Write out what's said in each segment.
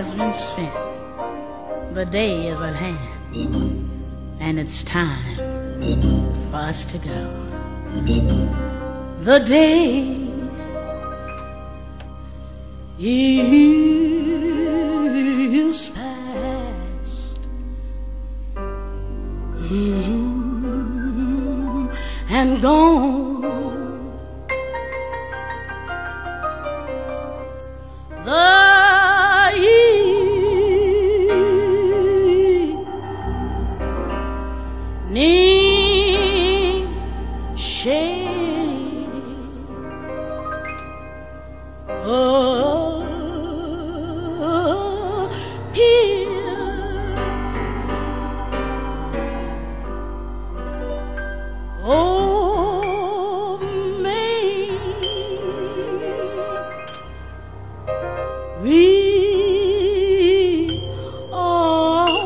has been spent. The day is at hand, and it's time for us to go. The day is past, and gone. The evening shade appear oh me we all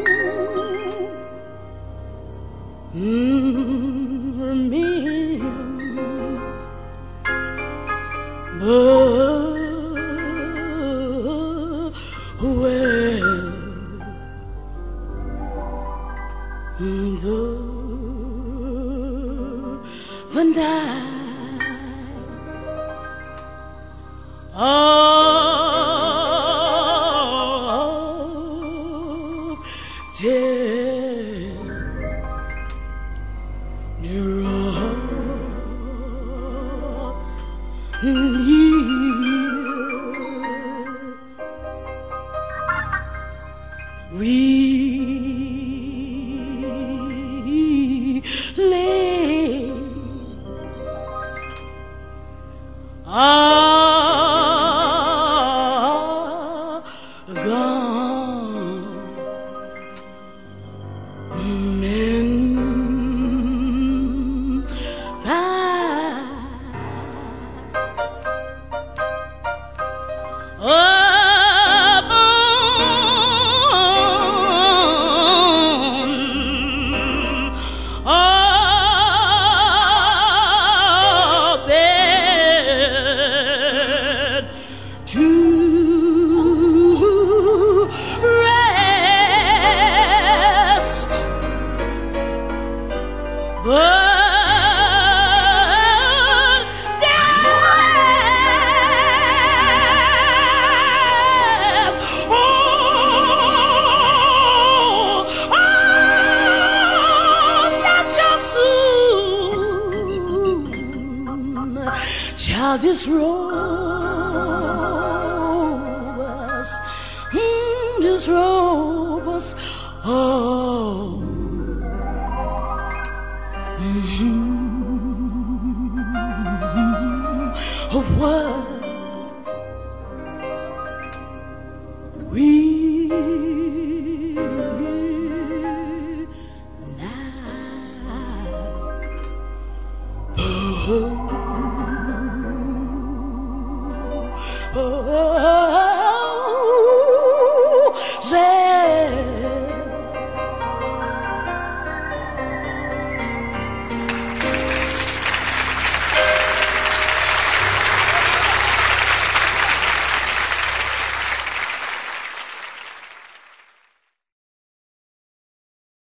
the night of death draw near. We lay gone men by. Child, disrobe us, disrobe us, oh.